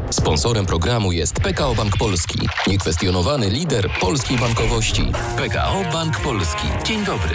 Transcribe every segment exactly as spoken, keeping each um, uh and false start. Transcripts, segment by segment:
Sponsorem programu jest P K O Bank Polski, niekwestionowany lider polskiej bankowości. P K O Bank Polski. Dzień dobry.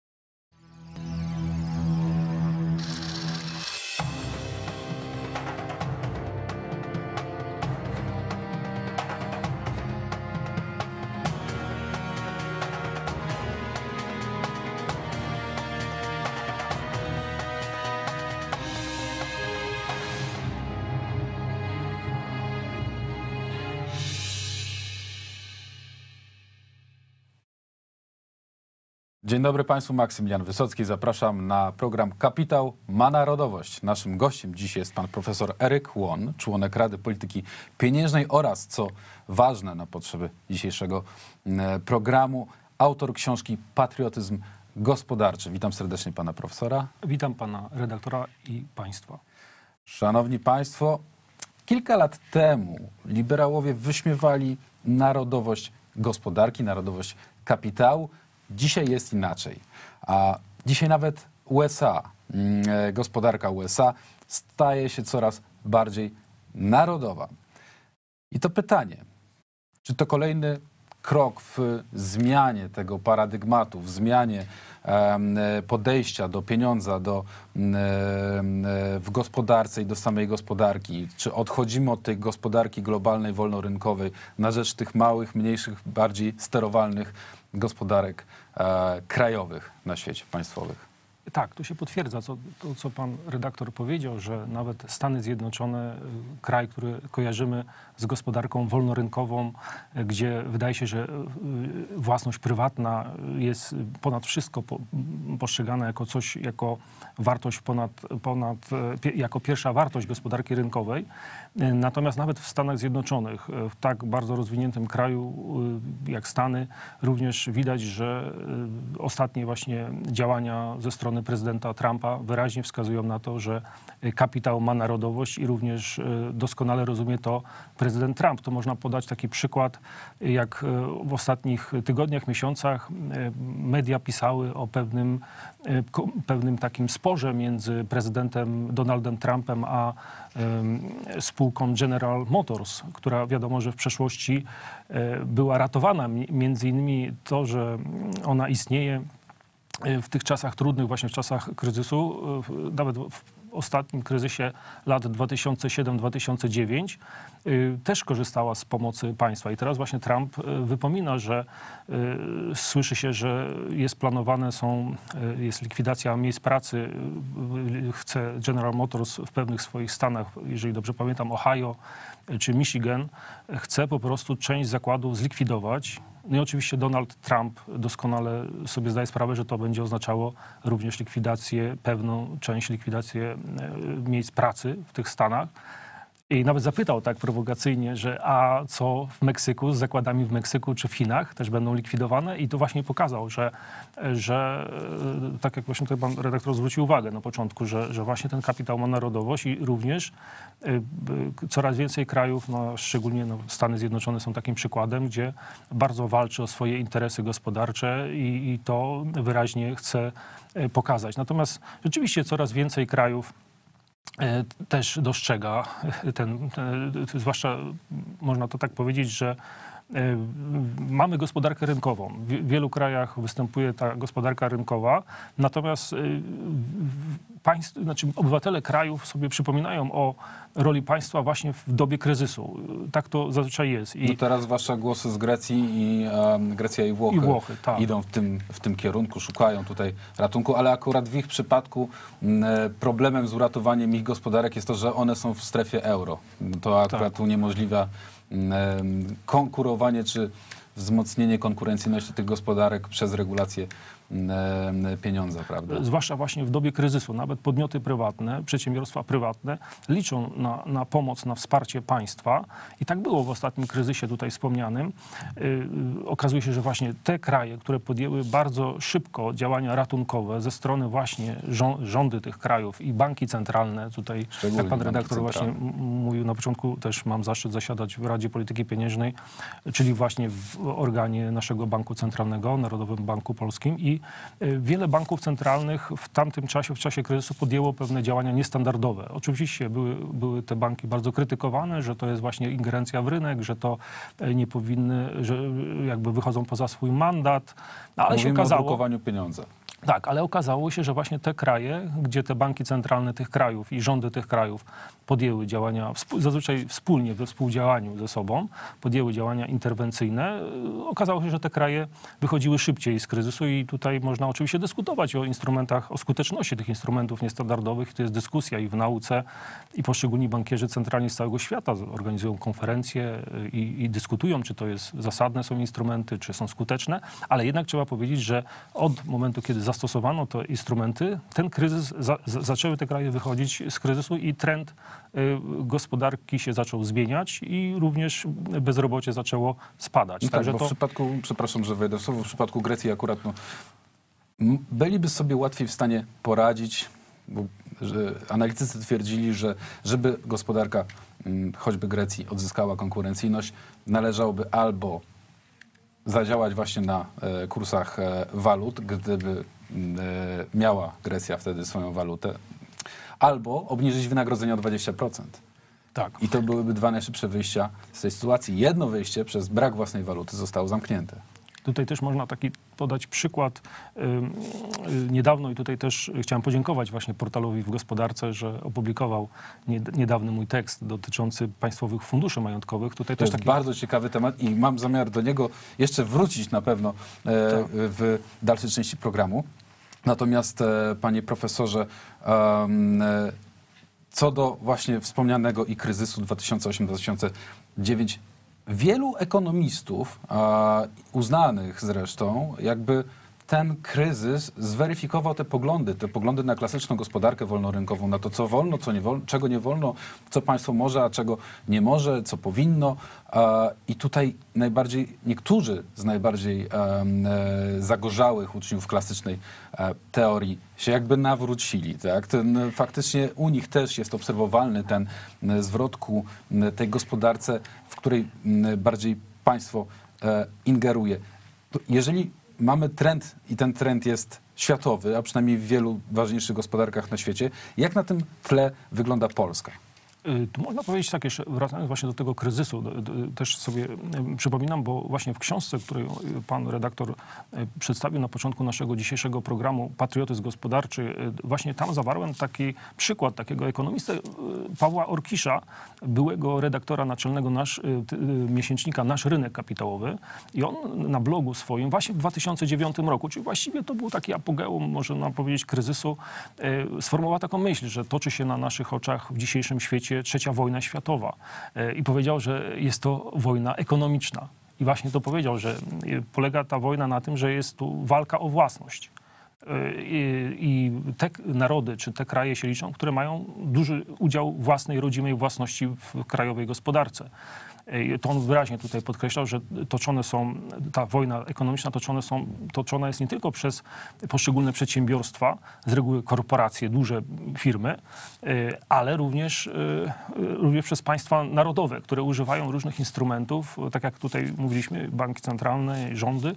Dzień dobry Państwu, Maksymilian Wysocki. Zapraszam na program Kapitał ma Narodowość. Naszym gościem dziś jest pan profesor Eryk Łon, członek Rady Polityki Pieniężnej oraz, co ważne na potrzeby dzisiejszego programu, autor książki Patriotyzm Gospodarczy. Witam serdecznie pana profesora. Witam pana redaktora i państwa. Szanowni Państwo, kilka lat temu liberałowie wyśmiewali narodowość gospodarki, narodowość kapitału. Dzisiaj jest inaczej. A dzisiaj nawet U S A, gospodarka U S A staje się coraz bardziej narodowa. I to pytanie, czy to kolejny krok w zmianie tego paradygmatu, w zmianie podejścia do pieniądza, do, w gospodarce i do samej gospodarki? Czy odchodzimy od tej gospodarki globalnej, wolnorynkowej na rzecz tych małych, mniejszych, bardziej sterowalnych gospodarek e, krajowych na świecie, państwowych? Tak, to się potwierdza co, to, co pan redaktor powiedział, że nawet Stany Zjednoczone, kraj, który kojarzymy z gospodarką wolnorynkową, gdzie wydaje się, że własność prywatna jest ponad wszystko po, postrzegana jako coś, jako wartość ponad, ponad, jako pierwsza wartość gospodarki rynkowej. Natomiast nawet w Stanach Zjednoczonych, w tak bardzo rozwiniętym kraju jak Stany, również widać, że ostatnie właśnie działania ze strony prezydenta Trumpa wyraźnie wskazują na to, że kapitał ma narodowość i również doskonale rozumie to prezydent Trump. To można podać taki przykład, jak w ostatnich tygodniach, miesiącach media pisały o pewnym, pewnym takim sporze między prezydentem Donaldem Trumpem a spółką General Motors, która wiadomo, że w przeszłości była ratowana. Między innymi to, że ona istnieje w tych czasach trudnych, właśnie w czasach kryzysu, nawet w ostatnim kryzysie lat dwa tysiące siódmy do dwa tysiące dziewiątego, też korzystała z pomocy państwa. I teraz właśnie Trump wypomina, że słyszy się, że jest planowane są, jest likwidacja miejsc pracy. Chce General Motors w pewnych swoich stanach, jeżeli dobrze pamiętam, Ohio czy Michigan, chce po prostu część zakładów zlikwidować. No i oczywiście Donald Trump doskonale sobie zdaje sprawę, że to będzie oznaczało również likwidację, pewną część likwidację miejsc pracy w tych stanach. I nawet zapytał tak prowokacyjnie, że a co w Meksyku, z zakładami w Meksyku czy w Chinach też będą likwidowane? I to właśnie pokazał, że, że tak jak właśnie tutaj pan redaktor zwrócił uwagę na początku, że, że właśnie ten kapitał ma narodowość i również y, y, coraz więcej krajów, no, szczególnie no, Stany Zjednoczone są takim przykładem, gdzie bardzo walczy o swoje interesy gospodarcze i, i to wyraźnie chce y, pokazać. Natomiast rzeczywiście coraz więcej krajów też dostrzega ten, ten, zwłaszcza można to tak powiedzieć, że mamy gospodarkę rynkową. W wielu krajach występuje ta gospodarka rynkowa, natomiast państw, znaczy obywatele krajów sobie przypominają o roli państwa właśnie w dobie kryzysu. Tak to zazwyczaj jest. I no teraz zwłaszcza głosy z Grecji i um, Grecja i Włochy, i Włochy tak. idą w tym, w tym kierunku, szukają tutaj ratunku, ale akurat w ich przypadku m, problemem z uratowaniem ich gospodarek jest to, że one są w strefie euro. To akurat tak. uniemożliwia m, konkurowanie czy wzmocnienie konkurencyjności tych gospodarek przez regulację pieniądza, prawda? Zwłaszcza właśnie w dobie kryzysu. Nawet podmioty prywatne, przedsiębiorstwa prywatne liczą na, na pomoc, na wsparcie państwa. I tak było w ostatnim kryzysie tutaj wspomnianym. Yy, okazuje się, że właśnie te kraje, które podjęły bardzo szybko działania ratunkowe ze strony właśnie rząd, rządy tych krajów i banki centralne, tutaj szczególnie jak pan redaktor właśnie mówił na początku, też mam zaszczyt zasiadać w Radzie Polityki Pieniężnej, czyli właśnie w organie naszego Banku Centralnego, Narodowym Banku Polskim i I wiele banków centralnych w tamtym czasie, w czasie kryzysu podjęło pewne działania niestandardowe. Oczywiście były, były te banki bardzo krytykowane, że to jest właśnie ingerencja w rynek, że to nie powinny, że jakby wychodzą poza swój mandat, ale Mówimy się okazało... o drukowaniu pieniądza. Tak, ale okazało się, że właśnie te kraje, gdzie te banki centralne tych krajów i rządy tych krajów podjęły działania, zazwyczaj wspólnie we współdziałaniu ze sobą, podjęły działania interwencyjne, okazało się, że te kraje wychodziły szybciej z kryzysu i tutaj można oczywiście dyskutować o instrumentach, o skuteczności tych instrumentów niestandardowych. To jest dyskusja i w nauce, i poszczególni bankierzy centralni z całego świata organizują konferencje i, i dyskutują, czy to jest zasadne są instrumenty, czy są skuteczne, ale jednak trzeba powiedzieć, że od momentu, kiedy zastosowano te instrumenty, ten kryzys, za, za, zaczęły te kraje wychodzić z kryzysu i trend y, gospodarki się zaczął zmieniać i również bezrobocie zaczęło spadać. No tak, Także bo to... w przypadku, przepraszam, że wejdę w słowo, w przypadku Grecji akurat no, m- byliby sobie łatwiej w stanie poradzić, bo że analitycy twierdzili, że żeby gospodarka m, choćby Grecji odzyskała konkurencyjność, należałoby albo zadziałać właśnie na e, kursach e, walut, gdyby e, miała Grecja wtedy swoją walutę, albo obniżyć wynagrodzenia o dwadzieścia procent. Tak. I to byłyby dwa najszybsze wyjścia z tej sytuacji. Jedno wyjście przez brak własnej waluty zostało zamknięte. Tutaj też można taki podać przykład y, y, niedawno i tutaj też chciałem podziękować właśnie portalowi w gospodarce, że opublikował nie, niedawny mój tekst dotyczący państwowych funduszy majątkowych. Tutaj To też jest taki... bardzo ciekawy temat i mam zamiar do niego jeszcze wrócić na pewno e, w dalszej części programu. Natomiast, e, panie profesorze, um, e, co do właśnie wspomnianego i kryzysu dwa tysiące osiem dwa tysiące dziewięć, wielu ekonomistów, a, uznanych zresztą, jakby ten kryzys zweryfikował te poglądy, te poglądy na klasyczną gospodarkę wolnorynkową, na to, co wolno, co nie wolno, czego nie wolno, co państwo może, a czego nie może, co powinno. A, I tutaj najbardziej, niektórzy z najbardziej e, e, zagorzałych uczniów klasycznej e, teorii się jakby nawrócili. Tak? Ten, faktycznie u nich też jest obserwowalny ten e, zwrot ku e, tej gospodarce, w której e, bardziej państwo e, ingeruje. To jeżeli mamy trend i ten trend jest światowy, a przynajmniej w wielu ważniejszych gospodarkach na świecie, jak na tym tle wygląda Polska? Tu można powiedzieć tak, jeszcze wracając właśnie do tego kryzysu, też sobie przypominam, bo właśnie w książce, którą pan redaktor przedstawił na początku naszego dzisiejszego programu Patriotyzm Gospodarczy, właśnie tam zawarłem taki przykład takiego ekonomisty Pawła Orkisza, byłego redaktora naczelnego nasz, miesięcznika Nasz Rynek Kapitałowy i on na blogu swoim właśnie w dwa tysiące dziewiątym roku, czyli właściwie to był taki apogeum, można powiedzieć, kryzysu, sformułował taką myśl, że toczy się na naszych oczach w dzisiejszym świecie trzecia wojna światowa i powiedział, że jest to wojna ekonomiczna. I właśnie to powiedział, że polega ta wojna na tym, że jest tu walka o własność. I, i te narody, czy te kraje się liczą, które mają duży udział własnej, rodzimej własności w krajowej gospodarce. To on wyraźnie tutaj podkreślał, że toczone są, ta wojna ekonomiczna toczone są, toczona jest nie tylko przez poszczególne przedsiębiorstwa, z reguły korporacje, duże firmy, ale również, również przez państwa narodowe, które używają różnych instrumentów, tak jak tutaj mówiliśmy, banki centralne, rządy.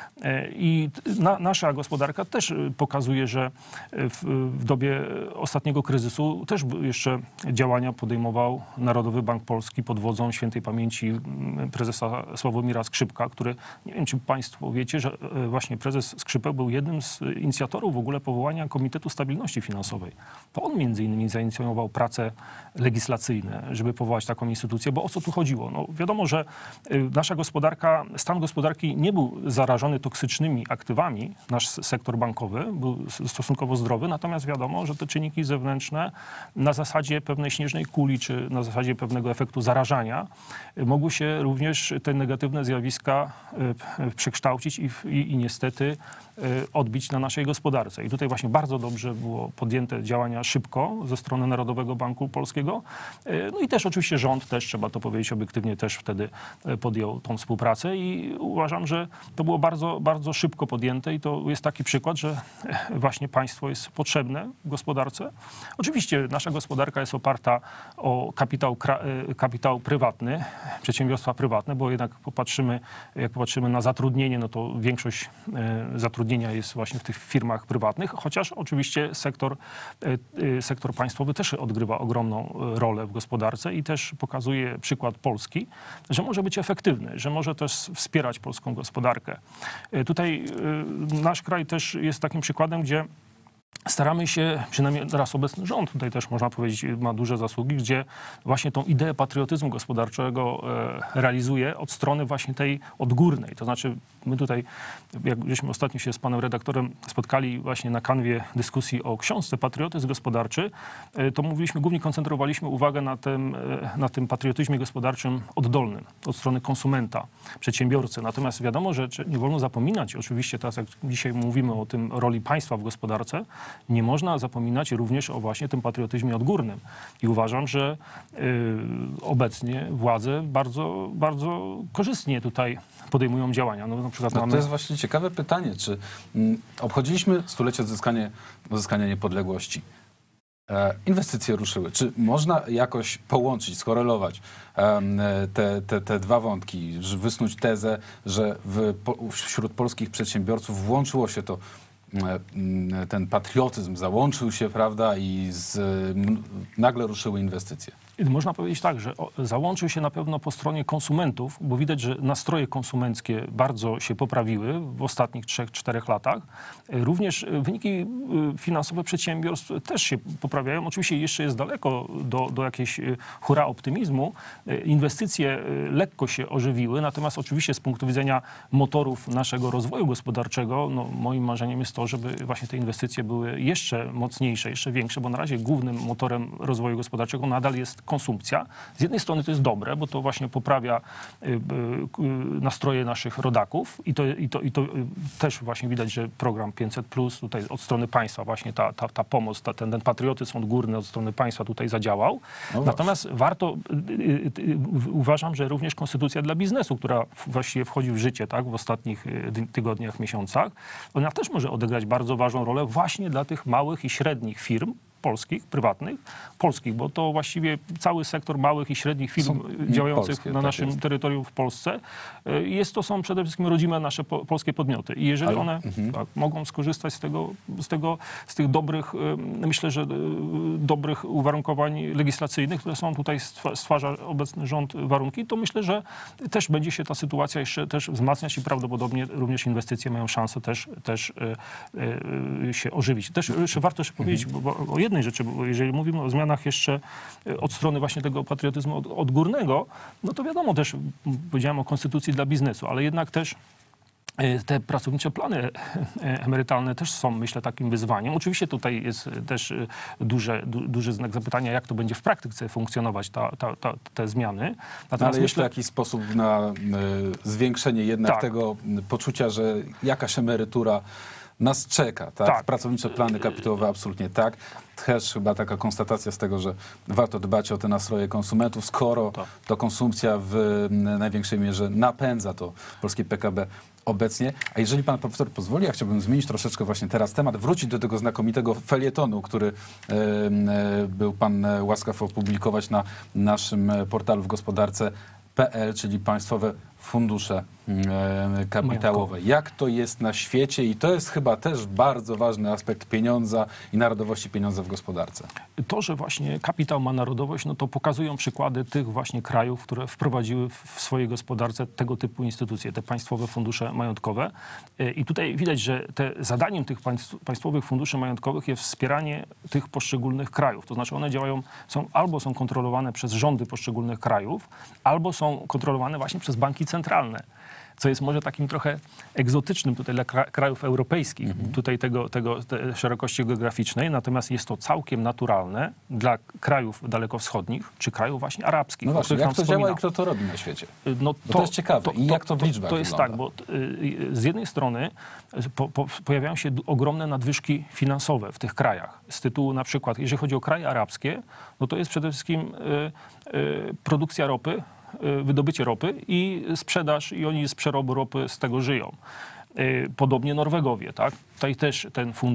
I na, nasza gospodarka też pokazuje, że w, w dobie ostatniego kryzysu też jeszcze działania podejmował Narodowy Bank Polski pod wodzą świętej pamięci prezesa Sławomira Skrzypka, który, nie wiem, czy państwo wiecie, że właśnie prezes Skrzypek był jednym z inicjatorów w ogóle powołania Komitetu Stabilności Finansowej. To on między innymi zainicjował prace legislacyjne, żeby powołać taką instytucję, bo o co tu chodziło? No, wiadomo, że nasza gospodarka, stan gospodarki nie był zarażony toksycznymi aktywami, nasz sektor bankowy był stosunkowo zdrowy, natomiast wiadomo, że te czynniki zewnętrzne na zasadzie pewnej śnieżnej kuli, czy na zasadzie pewnego efektu zarażania mogły się również te negatywne zjawiska przekształcić i, i, i niestety odbić na naszej gospodarce. I tutaj właśnie bardzo dobrze było podjęte działania szybko ze strony Narodowego Banku Polskiego. No i też oczywiście rząd, też trzeba to powiedzieć obiektywnie, też wtedy podjął tą współpracę i uważam, że to było bardzo, bardzo szybko podjęte i to jest taki przykład, że właśnie państwo jest potrzebne w gospodarce. Oczywiście nasza gospodarka jest oparta o kapitał, kapitał prywatny, przedsiębiorstwa prywatne, bo jednak popatrzymy, jak popatrzymy na zatrudnienie, no to większość zatrudnienia jest właśnie w tych firmach prywatnych, chociaż oczywiście sektor, sektor państwowy też odgrywa ogromną rolę w gospodarce i też pokazuje przykład Polski, że może być efektywny, że może też wspierać polską gospodarkę. Tutaj nasz kraj też jest takim przykładem, gdzie staramy się, przynajmniej teraz obecny rząd tutaj też można powiedzieć ma duże zasługi, gdzie właśnie tą ideę patriotyzmu gospodarczego e, realizuje od strony właśnie tej odgórnej. To znaczy my tutaj, jak żeśmy ostatnio się z panem redaktorem spotkali właśnie na kanwie dyskusji o książce Patriotyzm gospodarczy, e, to mówiliśmy, głównie koncentrowaliśmy uwagę na tym, e, na tym patriotyzmie gospodarczym oddolnym, od strony konsumenta, przedsiębiorcy. Natomiast wiadomo, że nie wolno zapominać, oczywiście teraz jak dzisiaj mówimy o tym roli państwa w gospodarce, nie można zapominać również o właśnie tym patriotyzmie odgórnym. I uważam, że y, obecnie władze bardzo, bardzo korzystnie tutaj podejmują działania. No, na przykład no, mamy... To jest właśnie ciekawe pytanie, czy mm, obchodziliśmy stulecie odzyskania, odzyskania niepodległości. E, inwestycje ruszyły. Czy można jakoś połączyć, skorelować e, te, te, te dwa wątki, wysnuć tezę, że w, po, wśród polskich przedsiębiorców włączyło się to, ten patriotyzm załączył się, prawda, i z, nagle ruszyły inwestycje. Można powiedzieć tak, że załączył się na pewno po stronie konsumentów, bo widać, że nastroje konsumenckie bardzo się poprawiły w ostatnich trzech, czterech latach. Również wyniki finansowe przedsiębiorstw też się poprawiają. Oczywiście jeszcze jest daleko do, do jakiejś hura optymizmu. Inwestycje lekko się ożywiły, natomiast oczywiście z punktu widzenia motorów naszego rozwoju gospodarczego, no, moim marzeniem jest to, żeby właśnie te inwestycje były jeszcze mocniejsze, jeszcze większe, bo na razie głównym motorem rozwoju gospodarczego nadal jest konsumpcja. Z jednej strony to jest dobre, bo to właśnie poprawia y, y, nastroje naszych rodaków i to, i, to, i to też właśnie widać, że program pięćset plus tutaj od strony państwa właśnie ta, ta, ta pomoc, ta, ten, ten patriotyzm odgórny od strony państwa tutaj zadziałał. No Natomiast warto, y, y, y, uważam, że również konstytucja dla biznesu, która właściwie wchodzi w życie tak, w ostatnich tygodniach, miesiącach, ona też może odegrać bardzo ważną rolę właśnie dla tych małych i średnich firm, polskich, prywatnych, polskich, bo to właściwie cały sektor małych i średnich firm są działających polskie, na naszym tak terytorium w Polsce. Jest to są przede wszystkim rodzime nasze po, polskie podmioty. I jeżeli Ale, one mhm. tak, mogą skorzystać z tego, z tego, z tych dobrych, myślę, że dobrych uwarunkowań legislacyjnych, które są tutaj, stwarza obecny rząd warunki, to myślę, że też będzie się ta sytuacja jeszcze też wzmacniać i prawdopodobnie również inwestycje mają szansę też, też się ożywić. Też jeszcze warto jeszcze powiedzieć mhm. bo, bo o jednej rzeczy, bo jeżeli mówimy o zmianach jeszcze od strony właśnie tego patriotyzmu od, odgórnego, no to wiadomo też, powiedziałem o konstytucji dla biznesu, ale jednak też te pracownicze plany emerytalne też są, myślę, takim wyzwaniem. Oczywiście tutaj jest też duże, du, duży znak zapytania, jak to będzie w praktyce funkcjonować, ta, ta, ta, te zmiany. Natomiast ale jest myślę, to jakiś sposób na y, zwiększenie jednak tak. tego poczucia, że jakaś emerytura nas czeka, tak? tak? Pracownicze plany kapitałowe absolutnie tak. Też chyba taka konstatacja z tego, że warto dbać o te nastroje konsumentów, skoro tak. to konsumpcja w największej mierze napędza to polskie P K B obecnie. A jeżeli pan profesor pozwoli, ja chciałbym zmienić troszeczkę właśnie teraz temat, wrócić do tego znakomitego felietonu, który e, e, był pan łaskaw opublikować na naszym portalu w gospodarce kropka p l, czyli państwowe fundusze e, kapitałowe. Jak to jest na świecie i to jest chyba też bardzo ważny aspekt pieniądza i narodowości pieniądza w gospodarce. To, że właśnie kapitał ma narodowość, no to pokazują przykłady tych właśnie krajów, które wprowadziły w swojej gospodarce tego typu instytucje, te państwowe fundusze majątkowe. I tutaj widać, że te, zadaniem tych państw, państwowych funduszy majątkowych jest wspieranie tych poszczególnych krajów. To znaczy one działają, są, albo są kontrolowane przez rządy poszczególnych krajów, albo są kontrolowane właśnie przez banki centralne, co jest może takim trochę egzotycznym tutaj dla krajów europejskich, mhm. tutaj tego, tego te szerokości geograficznej, natomiast jest to całkiem naturalne dla krajów dalekowschodnich, czy krajów właśnie arabskich. No właśnie, jak to działa i kto to robi na świecie? No to, to jest ciekawe. To, I jak to w liczbach To jest wygląda? tak, bo y, z jednej strony po, po, pojawiają się ogromne nadwyżki finansowe w tych krajach. Z tytułu na przykład, jeżeli chodzi o kraje arabskie, no to jest przede wszystkim y, y, produkcja ropy, wydobycie ropy i sprzedaż, i oni z przerobu ropy z tego żyją. Podobnie Norwegowie, tak? Tutaj też ten fundusz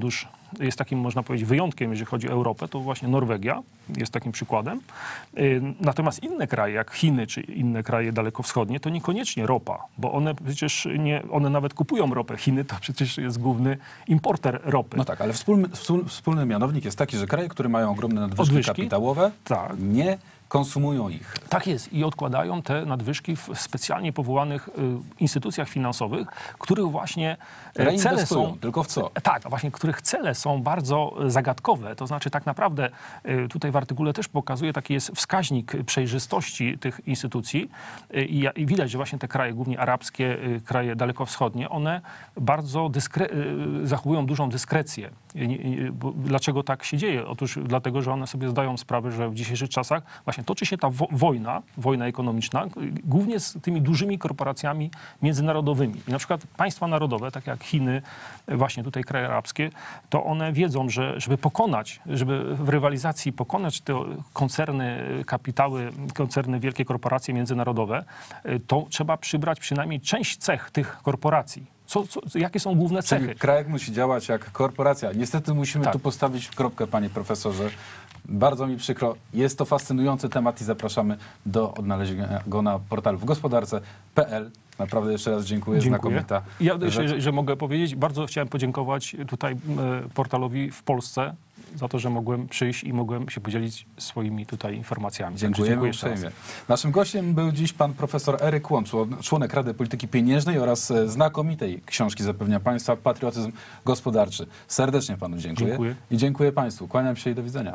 jest takim, można powiedzieć, wyjątkiem, jeżeli chodzi o Europę, to właśnie Norwegia jest takim przykładem. Natomiast inne kraje, jak Chiny czy inne kraje dalekowschodnie, to niekoniecznie ropa, bo one przecież nie, one nawet kupują ropę. Chiny to przecież jest główny importer ropy. No tak, ale wspólny, wspólny mianownik jest taki, że kraje, które mają ogromne nadwyżki Podwyżki? kapitałowe, Tak. nie konsumują ich. Tak jest i odkładają te nadwyżki w specjalnie powołanych y, instytucjach finansowych, których właśnie e, cele są... Tylko w co? Tak, a właśnie których cele są bardzo zagadkowe. To znaczy tak naprawdę y, tutaj w artykule też pokazuje, taki jest wskaźnik przejrzystości tych instytucji y, i, i widać, że właśnie te kraje, głównie arabskie, y, kraje dalekowschodnie, one bardzo dyskre- y, zachowują dużą dyskrecję. Y, y, bo, dlaczego tak się dzieje? Otóż dlatego, że one sobie zdają sprawę, że w dzisiejszych czasach właśnie toczy się ta wo- wojna, wojna ekonomiczna, głównie z tymi dużymi korporacjami międzynarodowymi. I na przykład państwa narodowe, tak jak Chiny, właśnie tutaj kraje arabskie, to one wiedzą, że żeby pokonać, żeby w rywalizacji pokonać te koncerny, kapitały, koncerny, wielkie korporacje międzynarodowe, to trzeba przybrać przynajmniej część cech tych korporacji. Co, co, jakie są główne cechy? Czyli kraj musi działać jak korporacja. Niestety musimy Tak. tu postawić kropkę, panie profesorze. Bardzo mi przykro. Jest to fascynujący temat i zapraszamy do odnalezienia go na portalu w gospodarce kropka p l. Naprawdę jeszcze raz dziękuję. Dziękuję. Znakomita Ja jeszcze, rzecz. że, że mogę powiedzieć, bardzo chciałem podziękować tutaj e, portalowi w Polsce za to, że mogłem przyjść i mogłem się podzielić swoimi tutaj informacjami. Także Dziękujemy dziękuję jeszcze raz. uprzejmie. Naszym gościem był dziś pan profesor Eryk Łącz, członek Rady Polityki Pieniężnej oraz e, znakomitej książki, zapewnia państwa, Patriotyzm Gospodarczy. Serdecznie panu dziękuję. Dziękuję. I dziękuję państwu. Kłaniam się i do widzenia.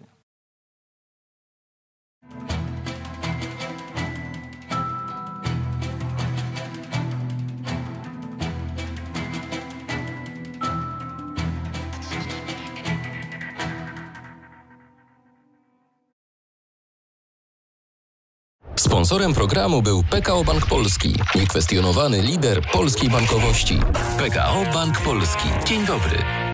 Sponsorem programu był P K O Bank Polski, niekwestionowany lider polskiej bankowości. P K O Bank Polski. Dzień dobry.